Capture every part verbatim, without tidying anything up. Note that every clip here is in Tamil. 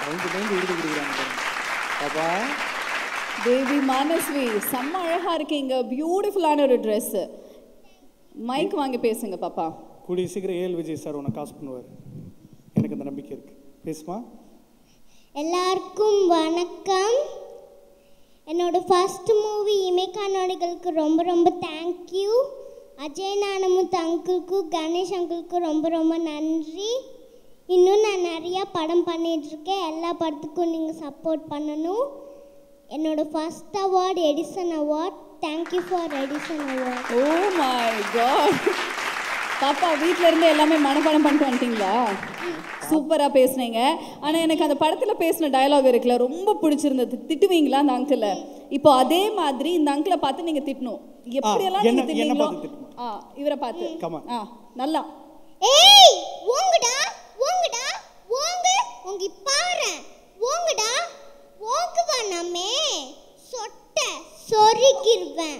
அவங்க மைண்ட் விருது கொடுக்குறாங்க பாப்பா. பேபி மானஸ்வி செம்ம அழகா இருக்கீங்க, பியூட்டிஃபுல்லான ஒரு ட்ரெஸ். மைக் வாங்கி பேசுங்க பாப்பா. கூடிய சீக்கிரம் ஏஎல் விஜய் சார் உன்னை காசு பண்ணுவார், எனக்கு அந்த நம்பிக்கை இருக்கு. பேசுமா. எல்லாருக்கும் வணக்கம். என்னோட ஃபர்ஸ்ட் மூவி இமைக்கா நொடிகளுக்கு ரொம்ப ரொம்ப தேங்க்யூ. அஜய் நானமுத்து அங்கிளுக்கும் கணேஷ் அங்கிளுக்கும் ரொம்ப ரொம்ப நன்றி. இன்னும் நான் நிறையா படம் பண்ணிகிட்ருக்கேன், எல்லா படத்துக்கும் நீங்கள் சப்போர்ட் பண்ணணும். என்னோட first award Edison award. Thank you for Edison award. Oh my god. பாப்பா வீட்டில் இருந்து எல்லாமே மனப்பாடம் பண்ணிட்டு வந்துட்டீங்களா? சூப்பராக பேசுனீங்க. ஆனால் எனக்கு அந்த படத்தில் பேசின டயலாக் இருக்குல்ல, ரொம்ப பிடிச்சிருந்தது. திட்டுவீங்களா அந்த அங்கிளை? இப்போ அதே மாதிரி இந்த அங்கிளை பார்த்து நீங்கள் திட்டணும். எப்படியெல்லாம் நீங்கள் திட்டுவீங்களோ ஆ இவரை பார்த்து ஆ நல்லா. ஏய் ஓங்குடா ஓங்குடா ஓங்கு ஓங்கி பாரு ஓங்குடா ஓங்குவா நம்மே சொட்ட சொரிக்கிருவேன்.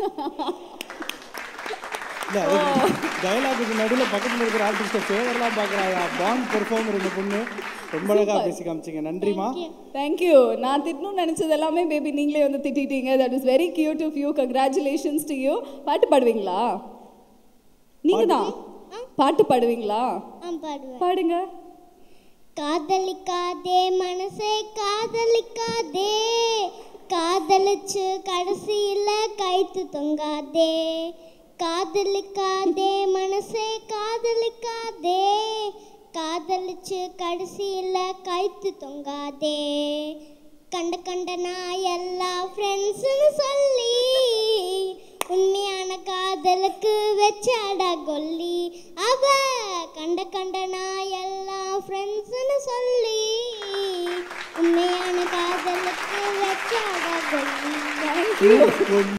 டயலாகுக்கு நடுவில் பக்கத்தில் இருக்கிற ஆர்டிஸ்ட்டை ஃபேவரெலாம் பார்க்குறாங்க. பாண்ட் பெர்ஃபார்மர் இந்த பொண்ணு ரொம்ப அழகாக பேசி காமிச்சிங்க. நன்றிமா. தேங்க்யூ. நான் திட்டணும்னு நினச்சது எல்லாமே பேபி நீங்களே வந்து திட்டிட்டீங்க. That is very cute of you. Congratulations to you. பாட்டு பாடுவீங்களா? நீங்கள் தான் பாட்டு பாடுவீங்களா? பாடுங்க. காதலிக்காதே மனசே காதலிக்காதே, காதலிச்சு கடைசியில கைத்து தொங்காதே. காதலிக்காதே மனசே காதலிக்காதே, காதலிச்சு கடைசியில கைத்து தொங்காதே. கண்ட கண்ட நான் எல்லா ஃப்ரெண்ட்ஸ்னு சொல்லி உண்மையான காதலுக்கு வச்சாடா கொல்லி. அவ கண்ட கண்ட நான் எல்லா ஃப்ரெண்ட்ஸ்னு சொல்லி உண்மையான காதலுக்கு வச்சாடா கொல்லி.